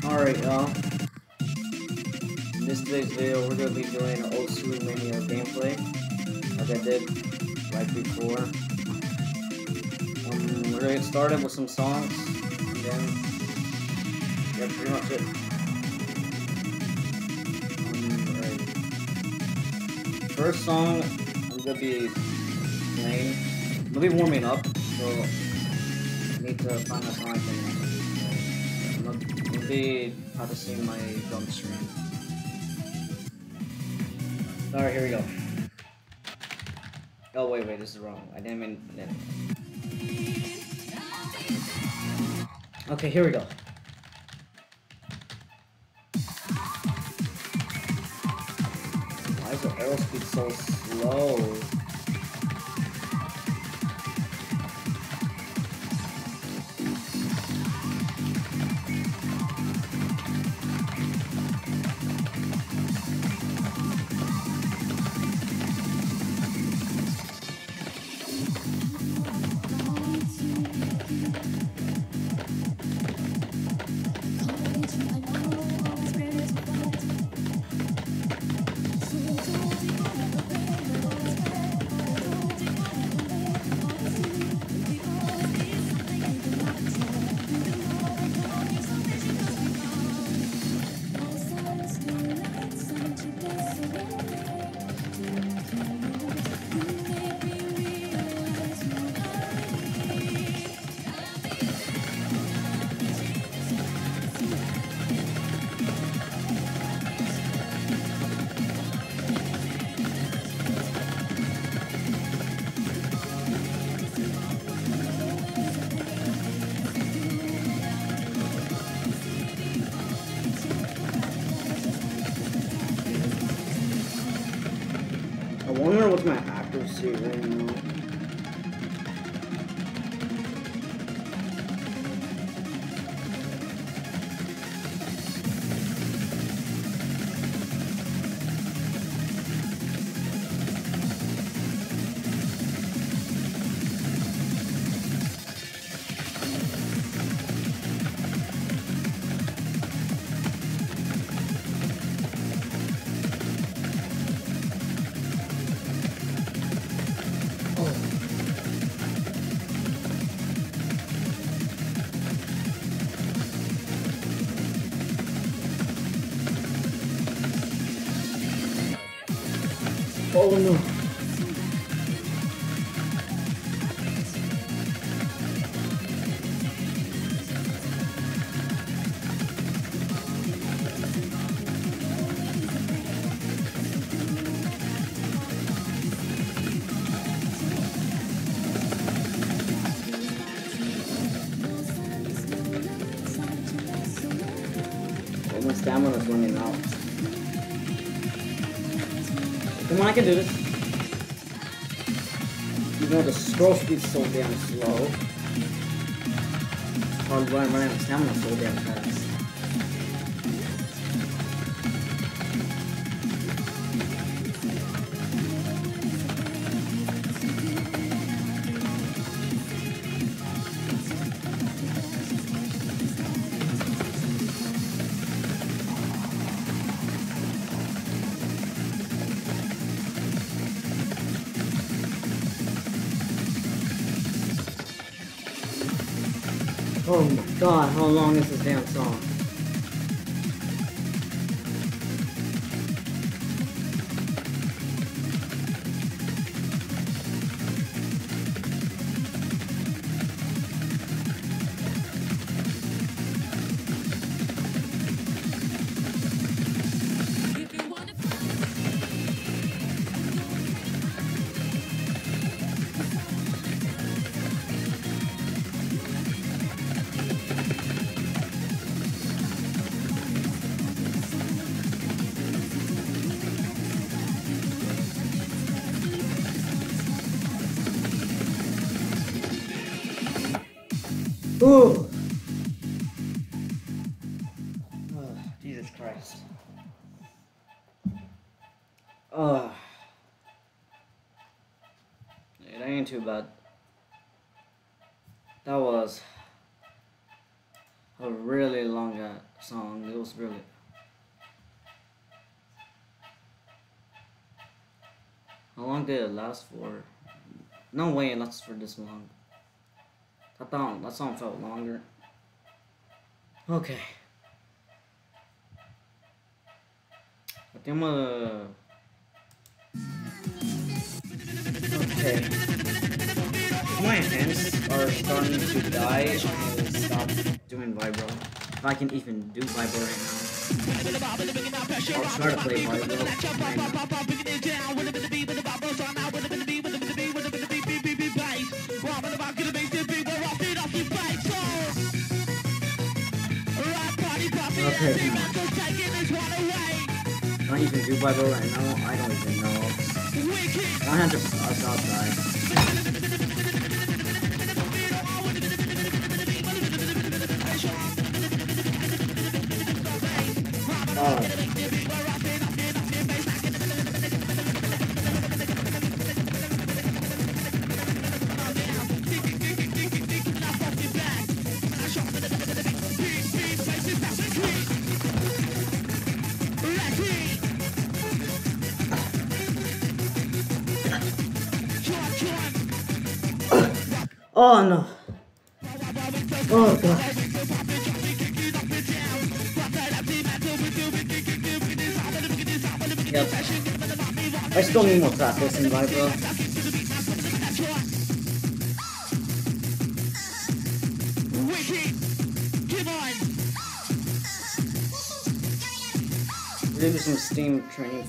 Alright, y'all. In this today's video, we're gonna be doing an old Super Mania gameplay, like I did right before. We're gonna get started with some songs, and then that's pretty much it. Right. First song, I'm gonna be playing. I'm gonna be warming up, so I need to find a song I can. I'm gonna be practicing my drum string. Alright, here we go. Oh, wait, this is wrong. I didn't mean that. Okay, here we go. Why is the arrow speed so slow? I wonder what's my accuracy right now. Oh no. Oh, my stamina's running out. Come on, I can do this. Even though the scroll speed's so damn slow. Hard running out of stamina so damn fast. Oh my god, how long is this damn song? Ooh. Oh, Jesus Christ. It ain't too bad. That was a really long song. It was really. How long did it last for? No way it lasts for this long. That song felt longer. Okay. I think I'm gonna. Okay. My hands are starting to die. I'm gonna stop doing vibro. If I can even do vibro right now. I'll try to play vibro right now. Okay, come on. Can I even do vibro right now? I don't even know. My hands are about to die. Oh. Oh no. Oh god. Yep. I still need more practice in vibro. Maybe some Steam training.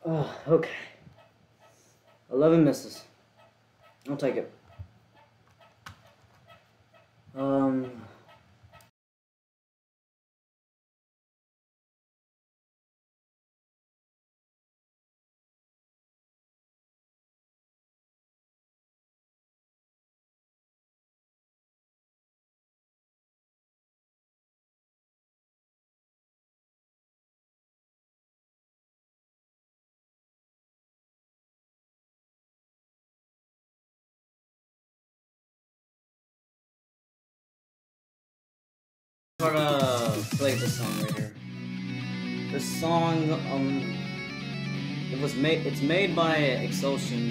Oh, okay. 11 misses. I'll take it. Try to play this song right here. This song, it's made by Exotion.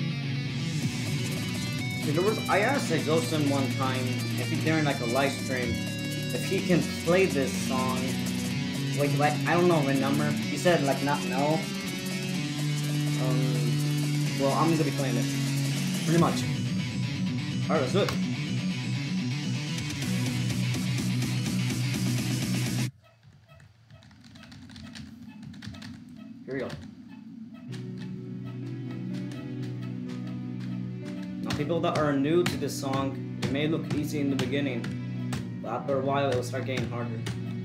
I asked Exotion one time if he during like a live stream if he can play this song. Like I don't know, remember? He said like not no. Well, I'm gonna be playing it. Pretty much. Alright, let's do it. Here we go. Now, people that are new to this song, it may look easy in the beginning, but after a while, it will start getting harder.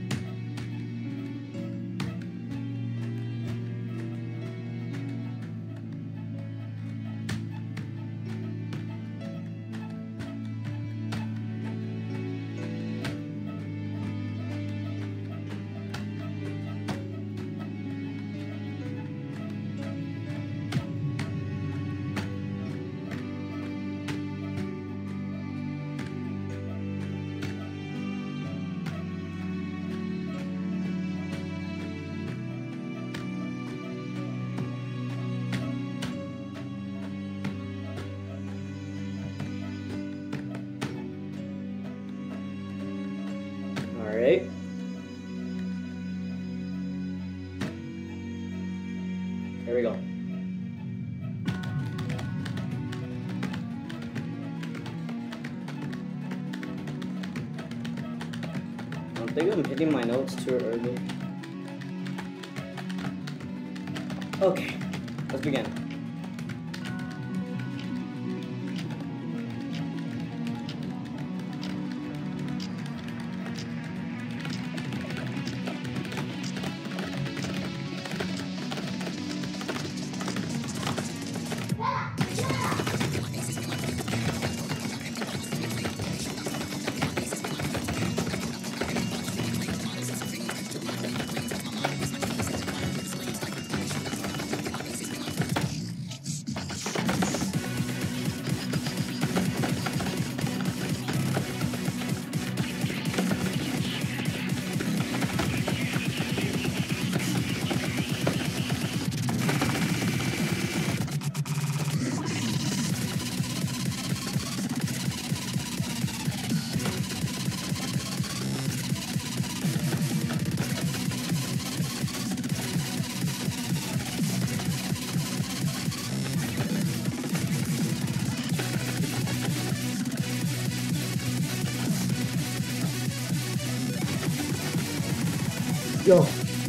Alright. Here we go. I think I'm hitting my notes too early. Okay, let's begin. Yo.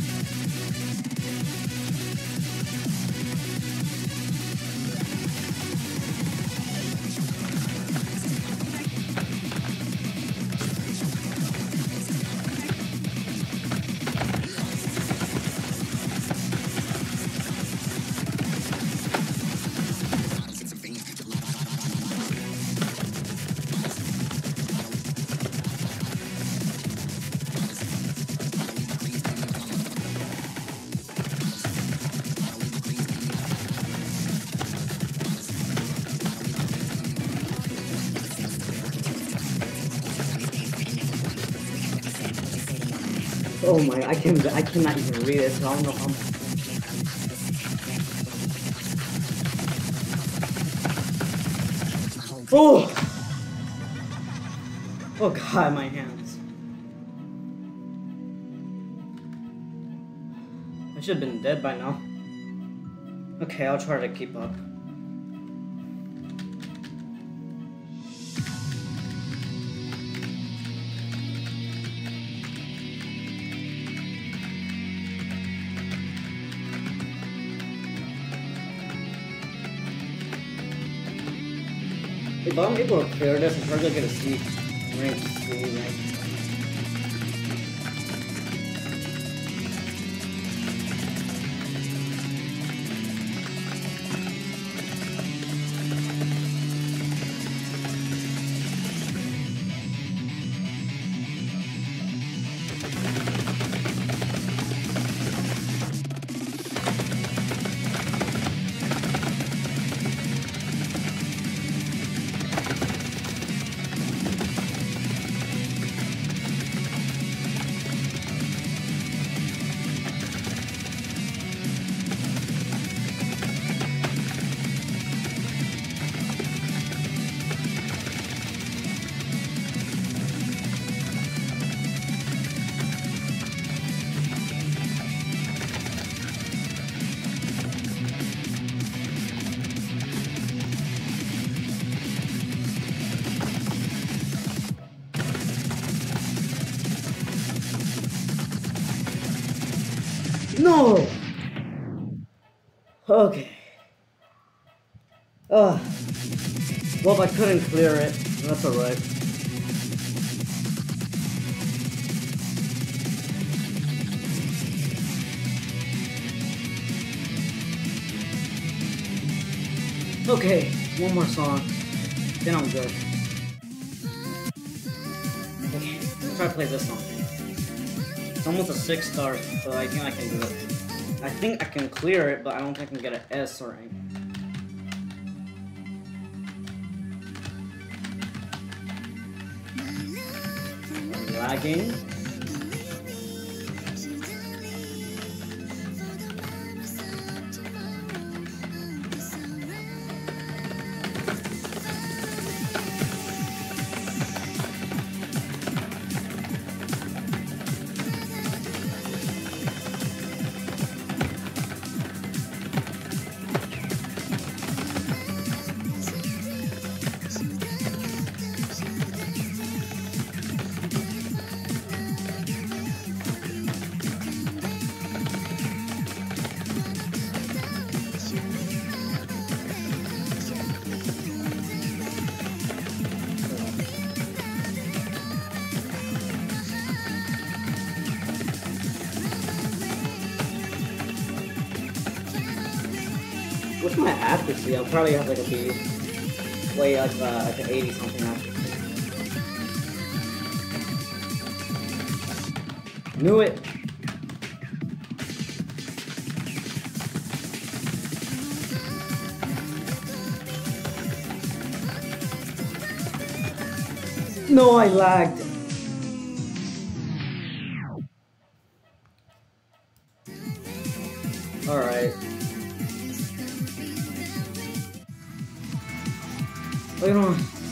Oh my, I cannot even read it, so I don't know how much. Oh! Oh god, my hands. I should have been dead by now. Okay, I'll try to keep up. If I'm able to clear this, I'm probably gonna get a C. Rank C, rank. No! Okay. Well, I couldn't clear it. That's alright. Okay, one more song. Then I'm good. Okay, let's try to play this song. It's almost a 6-star, so I think I can do it. I think I can clear it, but I don't think I can get an S or anything. I'm lagging. What's my accuracy? I'll probably have like a B. Way like an 80 something accuracy. Knew it. No, I lagged. Alright. Wait on.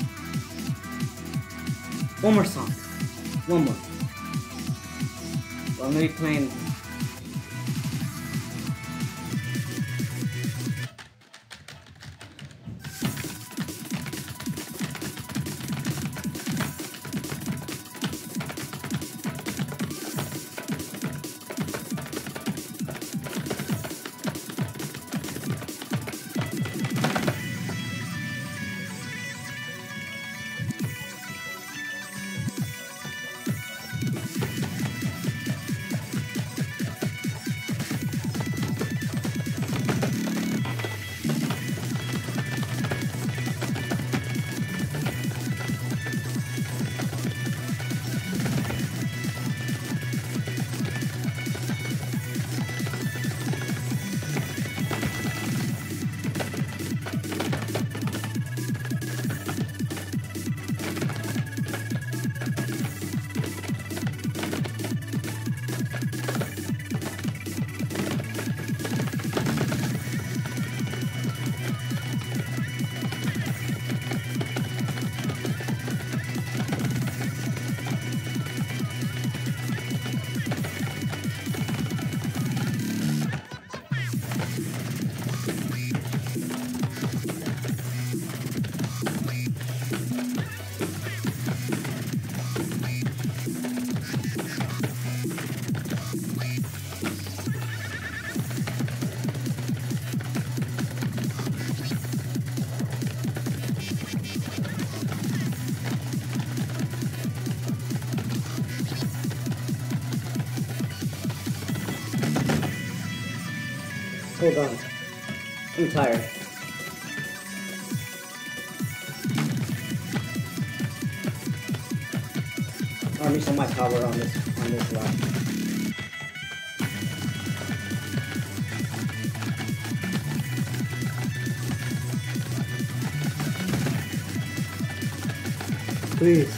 One more song. One more. Well, I'm gonna be playing. Hold on. I'm tired. I'm using my power on this lap. Please.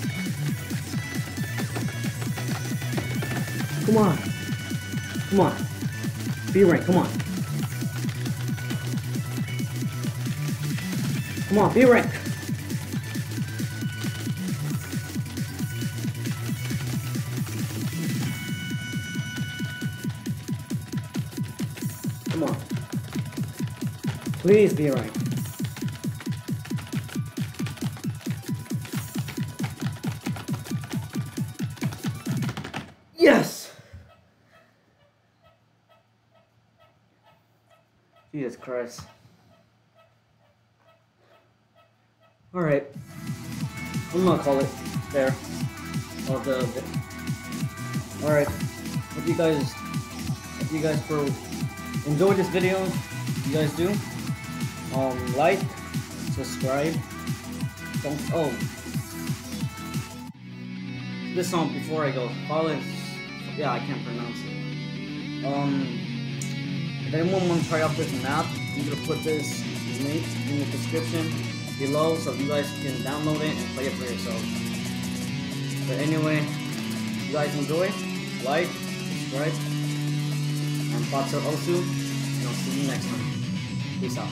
Come on. Come on. Be rank, come on. Come on, be rank. Come on. Please be rank. Yes! Jesus Christ. Alright. I'm gonna call it there. Alright. Hope you guys enjoyed this video. You guys do. Like, subscribe. This song before I go. Yeah, I can't pronounce it. If anyone wants to try out this map, I'm gonna put this link in the description below so you guys can download it and play it for yourself. But anyway, if you guys enjoy, like, subscribe, and thoughts are also, and I'll see you next time. Peace out.